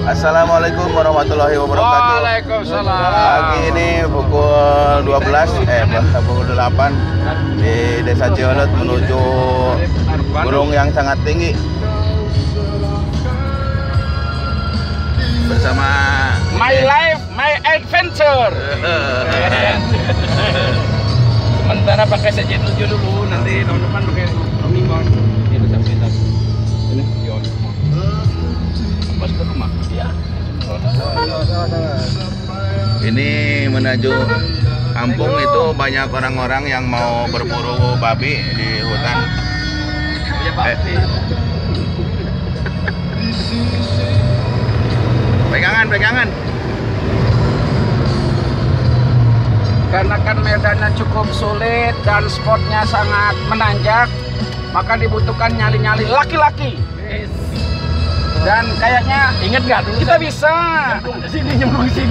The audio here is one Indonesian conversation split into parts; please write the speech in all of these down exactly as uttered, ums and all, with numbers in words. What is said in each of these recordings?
Assalamualaikum warahmatullahi wabarakatuh. Waalaikumsalam. Pagi ini pukul dua belas eh pukul delapan di Desa Ciolot menuju gunung yang sangat tinggi bersama My life, my adventure. Sementara pakai sejet tujuh dulu, nanti tahun depan pakai Omicron. Ini sampai ini Yon. Pas ke rumah ya. ini menuju kampung itu banyak orang-orang yang mau berburu babi di hutan. Eh. Pegangan, pegangan. Karena kan medannya cukup sulit dan spotnya sangat menanjak, maka dibutuhkan nyali-nyali laki-laki. Dan kayaknya inget nggak dulu kita bisa sini nyemplung sini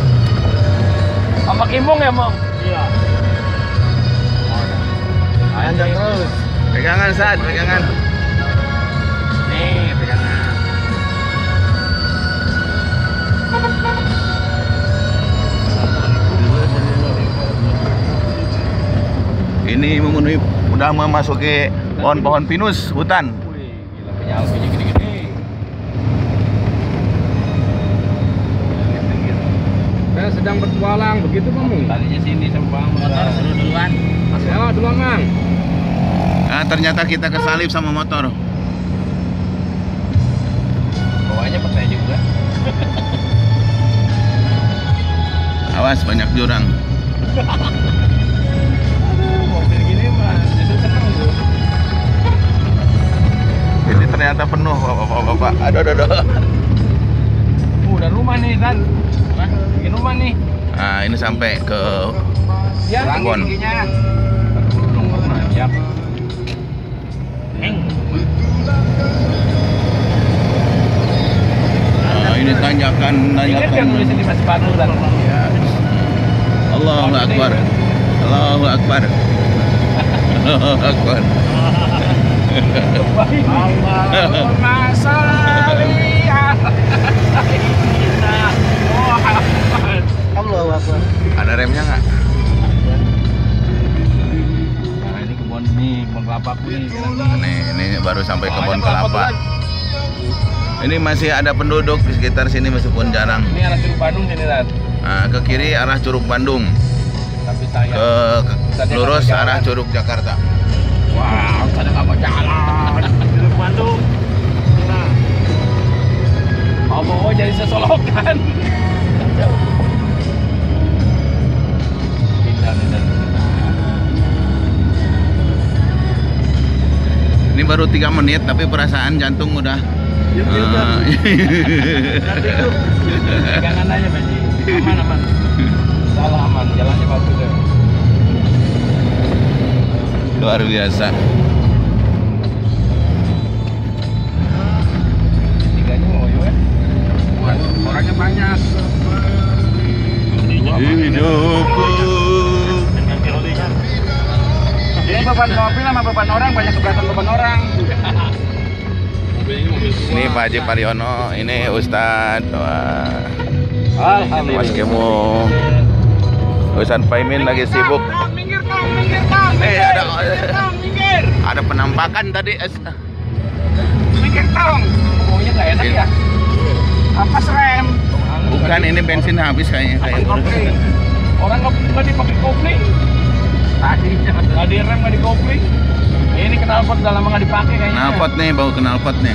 sama Kimung ya Mong. Iya. Lanjut terus. Pegangan saat, pegangan. Nih pegangan. Ini memenuhi, udah memasuki pohon-pohon pinus hutan. Wih, gila penyalpinya gede-gede. Saya sedang bertualang, begitu Bang? Tadinya sini sama motor suruh duluan. Ya, duluan Bang. Nah, ternyata kita kesalip sama motor. Bawahnya percaya juga. Awas banyak jurang. Mobil gini mah justru seneng tuh. Ini ternyata penuh, bapak-bapak. Aduh, aduh, aduh. Uh, udah rumah nih, Dan. Nah, bikin rumah nih. Nah, ini sampai ke Ya, kebun. tingginya. Belum pernah, siap. Neng. Nah, ini tanjakan, Ingat kan tanjakan. nulis di Mas Panu dan Ya. Allahu Akbar. Allahu Akbar. Allahu Akbar. Allahumma sholli ala sayyidina Muhammad. Allahu Akbar. Ada remnya nggak? Nah, ini kebun nih, kebun kelapa nih. Nih, ini baru sampai kebun kelapa. Ini masih ada penduduk di sekitar sini meskipun jarang. Ini arah Curug Bandung sini, Dan. Nah, ke kiri arah Curug Bandung, Tapi saya ke, ke lurus arah Curug Jakarta. wow, ada apa jalan? Curug Bandung. Nah. Mau jadi sesolokan. Jauh. Pindah, pindah. Ini baru tiga menit tapi perasaan jantung udah. Ah. Pegangan aja, Baji. Aman, aman. Salah aman, jalannya bagus ya. Luar biasa. Tiganya mau ya? Orangnya banyak. Hidupku. Ini beban mobil sama beban orang, banyak keberatan beban orang. Ini Pak Haji Pariono, ini Ustadz. Wah. Alhamdulillah. Mas Kemo. Ustadz Paimin lagi sibuk. Minggir dong, minggir dong. Eh, ada Minggir. ada penampakan tadi. Minggir dong. Pokoknya nggak enak ya. Apa serem? Bukan, ini bensin habis kayaknya. Kayak Kopling. Orang nggak dipakai kopling. Tadi tadi rem nggak di kopling. Ini knalpot udah lama nggak dipakai kayaknya. knalpot nih, bau knalpot nih.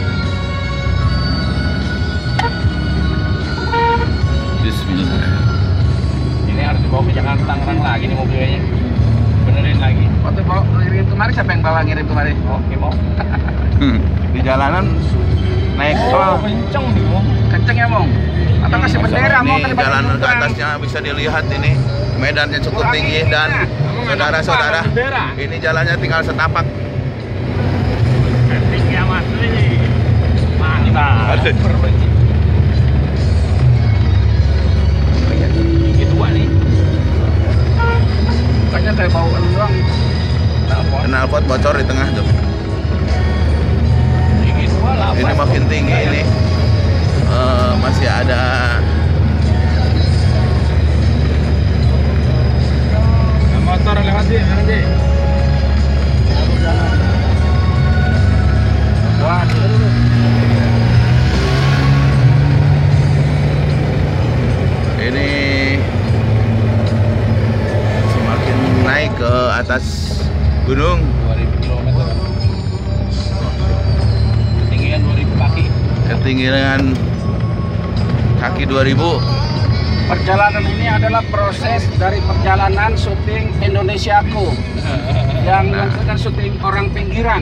Bismillah. Ini harus dibawa ke Jakarta Tangerang lagi nih mobilnya. Benerin lagi. Waktu bawa ngirim kemarin, siapa yang bawa ngirim kemarin? Oke, mau. Di jalanan naik Oh, tol. kenceng nih, Mong. Kenceng ya, Mong. Atau kasih bendera, Mong? Ini jalanan ke atasnya bisa dilihat ini. Medannya cukup tinggi dan saudara-saudara, ini jalannya tinggal setapak. Tinggi amat nih. Mantap. Perbenci. Gigi dua nih. Kayaknya kayak bau doang. Knalpot bocor di tengah tuh. Gigi dua lah. Ini makin tinggi ini. uh, masih ada motor lewat sih, nanti. ini semakin naik ke atas gunung. dua ribu kilometer. Ketinggian dua ribu kaki. Ketinggian kaki dua ribu. Perjalanan ini adalah proses dari perjalanan syuting Indonesiaku yang melakukan syuting orang pinggiran.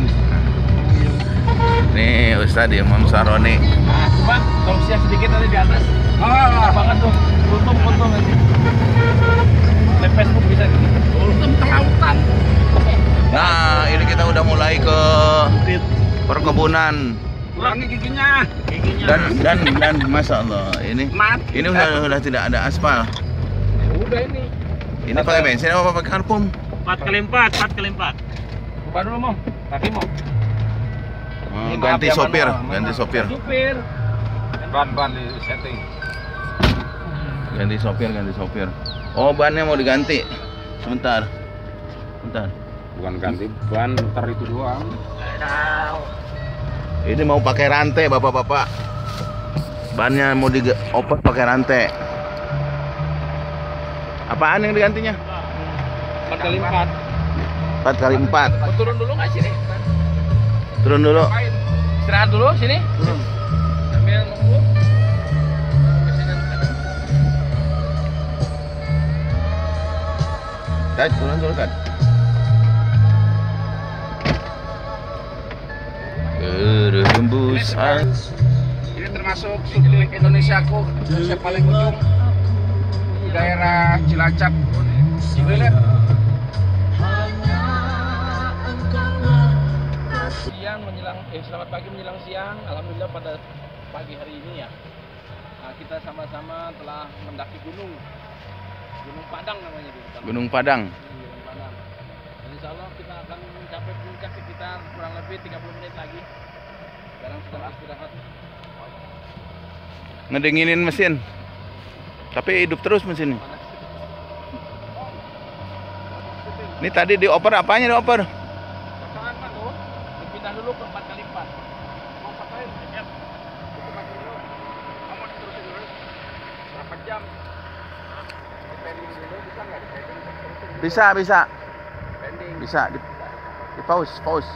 Nih Ustadz Imam Saroni. Nah, coba kalau siap sedikit tadi di atas. Ah, banget tuh. Untung untung nanti. Di Facebook bisa gitu. Untung kelautan. Nah, ini kita udah mulai ke perkebunan. Kurangi giginya. Giginya. Dan dan dan Masya Allah ini Mati. ini udah udah tidak ada aspal. Ya udah ini. Ini pakai bensin apa pakai karpum? empat kali empat, empat kali empat. Coba dulu mau. Kaki mau. Hmm, Ini ganti maaf ya, sopir, manual, ganti manual. sopir, Supir. Ban-ban di setting. ganti sopir, ganti sopir. Oh, bannya mau diganti. Sebentar, sebentar. Bukan ganti ban, ntar itu doang. Ini mau pakai rantai, bapak-bapak. Bannya mau dioper pakai rantai. Apaan yang digantinya? empat kali empat. empat kali empat. Turun dulu nggak sini? Turun dulu. Istirahat dulu sini. Turun. Sambil nunggu. Kat, turun dulu kan. Berhembusan. Ini termasuk syuting Indonesiaku yang paling ujung di daerah Cilacap. Ini lihat. Siang menjelang eh selamat pagi menjelang siang. Alhamdulillah pada pagi hari ini ya. Nah, kita sama-sama telah mendaki gunung. Gunung Padang namanya di depan. Gunung Padang. Gunung Padang. Dan insya Allah kita akan mencapai puncak sekitar kurang lebih tiga puluh menit lagi. Sekarang sudah istirahat. Ngedinginin mesin. Tapi hidup terus mesin ini. Ini tadi dioper apanya dioper? Pasangan mah tuh, dipindah dulu ke empat kali empat. Mau ngapain? Siap. Itu mati dulu. Kamu diterusin dulu. Berapa jam? Depending dulu bisa nggak? Depending terusin dulu. Bisa, bisa. Depending. Bisa di, di pause, pause.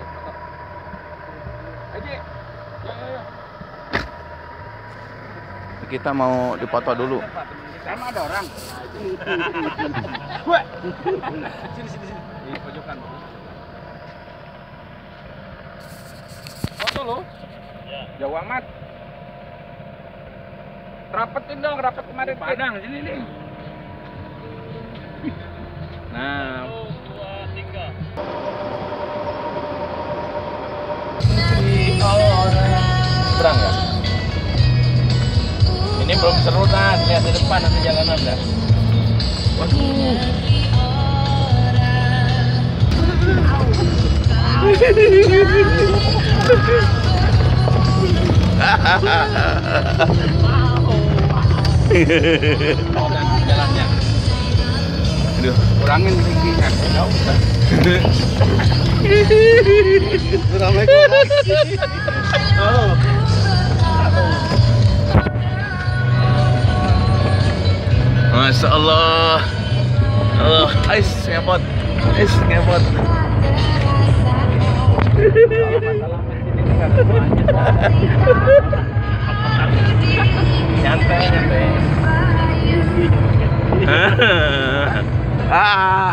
Aji. Ya, ya, ya. Kita mau dipoto dulu. Sama ada orang. Gue. Sini sini sini. Di pojokan. Foto lo. Ya. Jauh amat. Rapetin dong, rapet kemarin. Padang sini nih. Nah. Satu, dua, tiga. Terang ya? Ini belum seru nah, lihat di depan nanti jalanan dah. Waduh. Oh, dan jalannya. Aduh. Kurangin tingginya. Enggak usah. Ramai banget. Oh. Masya Allah. Allah, ais ngepot. Ais ngepot. Nyantai, nyantai. Ah.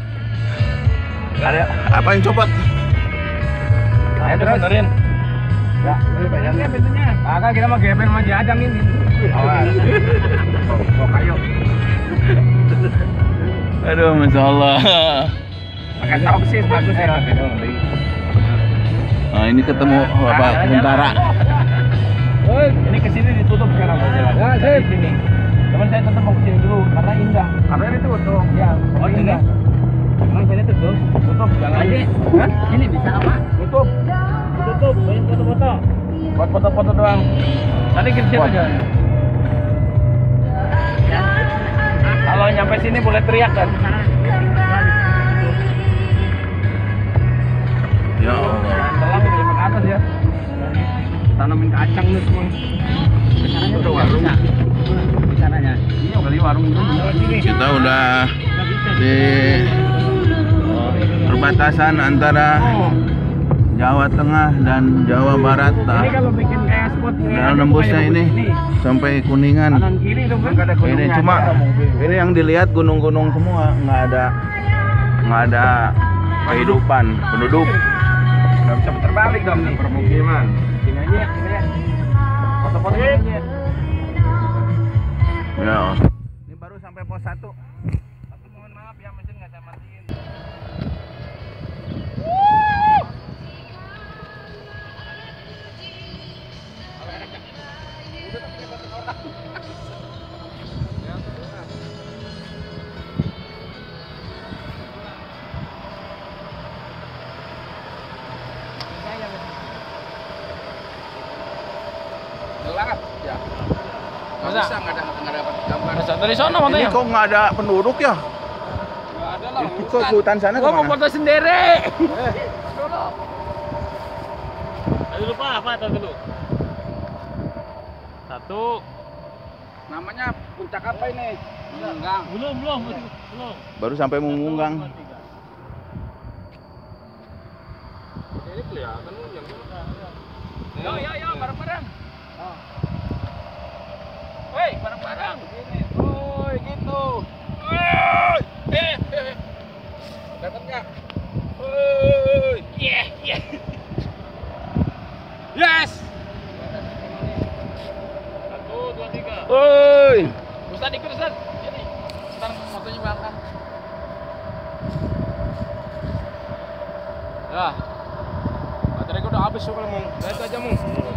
Ada apa yang copot? Ayo terus benerin. Ya, ini bayarnya pintunya. Agak kita mau gebel sama jadang ini. Awas. Kok kayu. Aduh, Masya Allah. Pakai topsis bagus ya. Nah, ini ketemu Bapak Tentara. Oh, ini kesini ditutup sekarang jalan. Ya, sip. Sini. Teman saya tetap mau kesini dulu karena indah. Karena ini tutup. Ya, oh ini. Emang sini tutup? Tutup jalan. Aja. Hah? Ini bisa apa? Tutup. Tutup, banyak foto-foto. Buat foto-foto doang. Tadi ke situ aja. Kalau nyampe sini boleh teriak kan? Ya Allah. Telang udah ke atas ya. Tanamin kacang nih semua. Itu warung. Bicaranya. Ini kali warung itu. Kita udah di perbatasan antara Jawa Tengah dan Jawa Barat. Nah, Ini kalau bikin kayak spot dan nembusnya ini sampai Kuningan. kanan kiri dong kan? Ini cuma ini yang dilihat gunung-gunung semua, nggak ada nggak ada kehidupan penduduk. Nggak bisa putar balik dong nih permukiman. Sini aja, sini ya. Foto-foto aja. Ya. Ini baru sampai pos satu. Tapi mohon maaf ya, mesin nggak saya matiin. Gelap ya. Nggak bisa, nggak ada nggak dapat gambar. Dari sana Ini kok nggak ada penduduk ya? Nggak ada lah. Itu kok ke hutan sana Gua mau kemana? foto sendiri. Tahu dulu Pak, apa tahu dulu? Satu. Namanya puncak apa ini? Munggang. Belum, belum, belum. Baru sampai Munggang. Ini kelihatan yang Yo yo yo bareng-bareng. Woi, bareng-bareng. Gini. Woi, gitu. Woi. Eh, eh. Dapat enggak? Woi. Yeah, yeah. Yes. Satu, dua, tiga. Woi. Ustaz ikut Ustaz. Ini. Ntar fotonya belakang. Ya. Baterai gua udah habis, kalau mau. Lihat aja, Mung.